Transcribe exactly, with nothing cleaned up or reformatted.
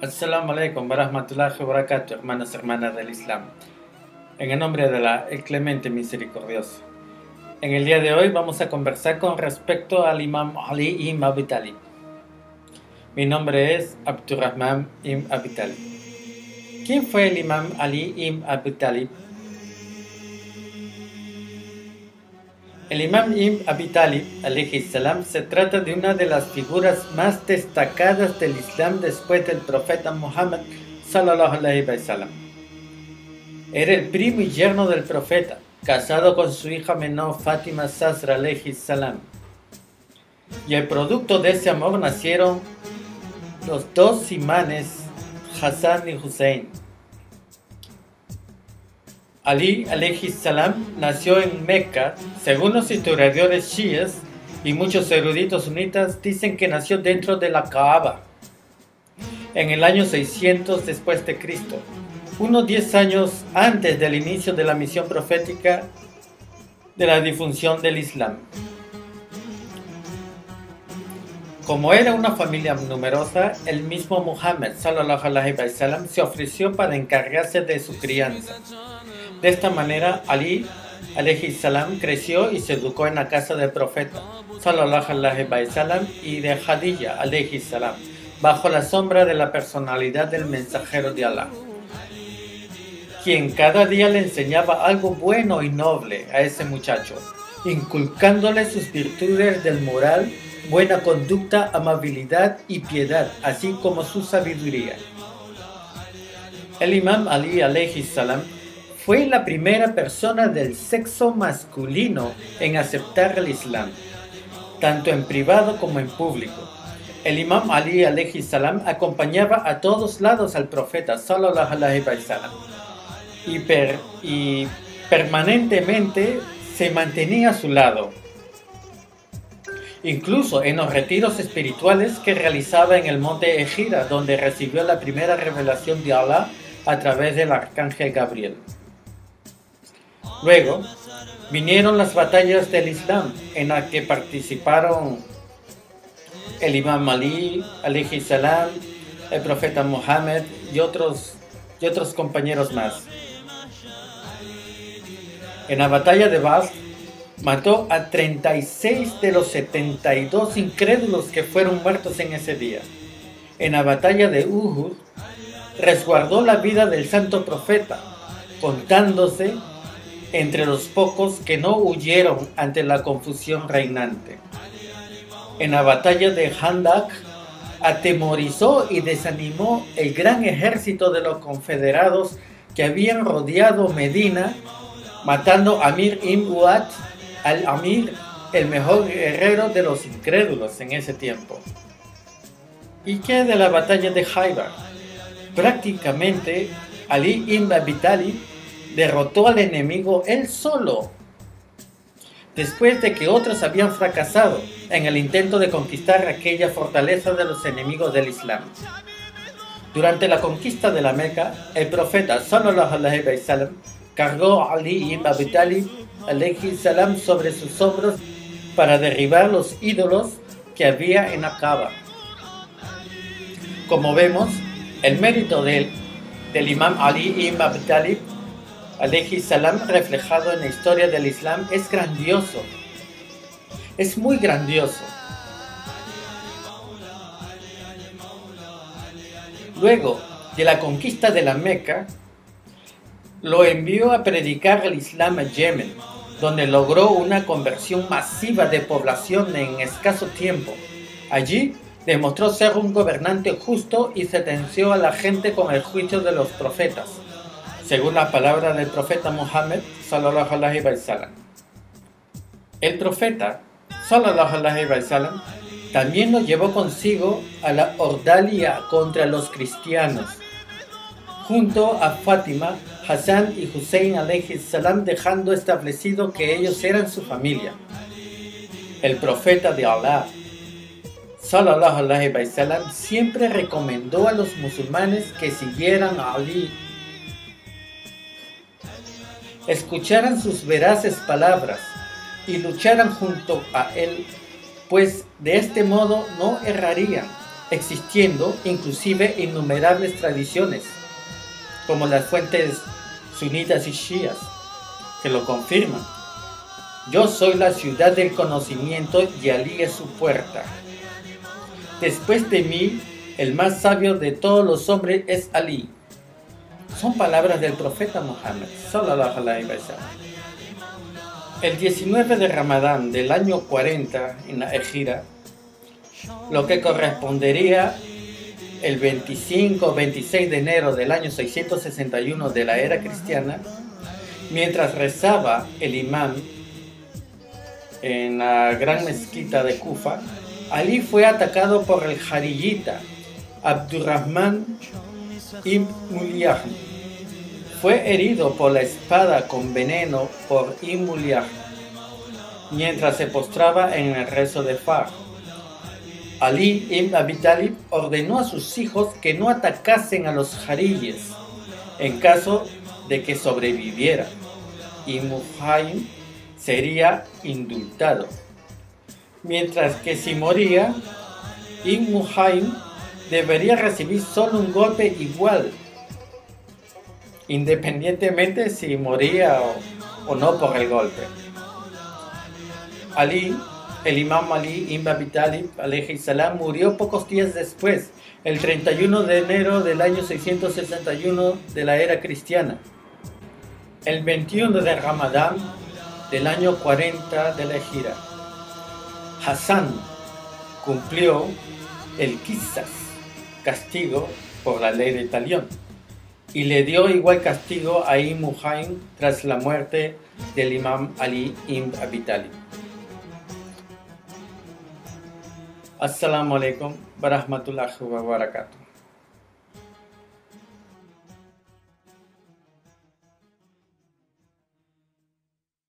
Assalamu alaikum warahmatullahi wabarakatuh, hermanos y hermanas del Islam. En el nombre de la el Clemente Misericordioso. En el día de hoy vamos a conversar con respecto al Imam Ali ibn Abi Talib. Mi nombre es Abdurrahman ibn Abi Talib. ¿Quién fue el Imam Ali ibn Abi Talib? El Imam ibn Abi Talib, alayhi salam, se trata de una de las figuras más destacadas del Islam después del profeta Muhammad sallallahu alayhi wa sallam. Era el primo y yerno del profeta, casado con su hija menor Fátima Zahra alayhi salam. Y el producto de ese amor nacieron los dos imanes, Hassan y Hussein. Ali alayhi salam nació en Meca. Según los historiadores chiíes y muchos eruditos sunitas dicen que nació dentro de la Kaaba en el año seiscientos después de Cristo, unos diez años antes del inicio de la misión profética de la difusión del Islam. Como era una familia numerosa, el mismo Muhammad sallallahu alayhi wa sallam se ofreció para encargarse de su crianza. De esta manera, Ali alayhi salam creció y se educó en la casa del profeta sallallahu alayhi wa sallam y de Khadija alayhi salam, bajo la sombra de la personalidad del mensajero de Allah, quien cada día le enseñaba algo bueno y noble a ese muchacho, inculcándole sus virtudes del moral, buena conducta, amabilidad y piedad, así como su sabiduría. El Imam Ali alayhi salam fue la primera persona del sexo masculino en aceptar el Islam, tanto en privado como en público. El Imam Ali alayhi salam acompañaba a todos lados al profeta sallallahu alayhi wa sallam y, per, y permanentemente se mantenía a su lado, incluso en los retiros espirituales que realizaba en el monte Ejira, donde recibió la primera revelación de Allah a través del arcángel Gabriel. Luego vinieron las batallas del Islam, en las que participaron el Imam Ali alayhi salam, el profeta Muhammad y otros, y otros compañeros más. En la batalla de Badr mató a treinta y seis de los setenta y dos incrédulos que fueron muertos en ese día. En la batalla de Uhud resguardó la vida del santo profeta, contándose entre los pocos que no huyeron ante la confusión reinante. En la batalla de Handak atemorizó y desanimó el gran ejército de los confederados que habían rodeado Medina, matando a Amir ibn Uad al-Amir, el mejor guerrero de los incrédulos en ese tiempo. ¿Y qué de la batalla de Khaybar? Prácticamente Ali ibn Abi Talib derrotó al enemigo él solo, después de que otros habían fracasado en el intento de conquistar aquella fortaleza de los enemigos del Islam. Durante la conquista de la Meca, el profeta sallallahu alayhi wa sallam cargó a Ali ibn Abi Talib alayhi salam sobre sus hombros para derribar los ídolos que había en la Kaaba. Como vemos, el mérito del, del Imam Ali ibn Abi Talib alayhi salam reflejado en la historia del Islam es grandioso, es muy grandioso. Luego de la conquista de la Meca, lo envió a predicar el Islam a Yemen, donde logró una conversión masiva de población en escaso tiempo. Allí demostró ser un gobernante justo y sentenció a la gente con el juicio de los profetas, según la palabra del profeta Muhammad sallallahu alayhi wa sallam. El profeta sallallahu alayhi wa sallam también lo llevó consigo a la ordalia contra los cristianos, junto a Fátima, Hassan y Hussein alayhi salam, dejando establecido que ellos eran su familia. El profeta de Allah sallallahu alayhi wa sallam siempre recomendó a los musulmanes que siguieran a Ali, escucharan sus veraces palabras y lucharan junto a él, pues de este modo no errarían, existiendo inclusive innumerables tradiciones, como las fuentes sunitas y shias, que lo confirman. Yo soy la ciudad del conocimiento y Alí es su puerta. Después de mí, el más sabio de todos los hombres es Alí. Son palabras del profeta Muhammad, sallallahu alaihi wasallam. El diecinueve de Ramadán del año cuarenta en la Ejira, lo que correspondería el veinticinco o veintiséis de enero del año seiscientos sesenta y uno de la era cristiana, mientras rezaba el imán en la gran mezquita de Kufa, Alí fue atacado por el jariyita Abdurrahman ibn Mulyah. Fue herido por la espada con veneno por Ibn Mulyah mientras se postraba en el rezo de Fajr. Ali ibn Abi Talib ordenó a sus hijos que no atacasen a los jariyes en caso de que sobreviviera, y Muhaim sería indultado, mientras que si moría, Ibn Muhaim debería recibir solo un golpe igual, independientemente si moría o, o no por el golpe. Ali, el imam Ali ibn Abi Talib alayhi salam, murió pocos días después, el treinta y uno de enero del año seiscientos sesenta y uno de la era cristiana. El veintiuno de Ramadán del año cuarenta de la Ejira, Hassan cumplió el qisas, castigo por la ley de Talión, y le dio igual castigo a Ibn Muhaim tras la muerte del imam Ali ibn Abi Talib. Assalamu alaikum wa rahmatullahi wa barakatuh.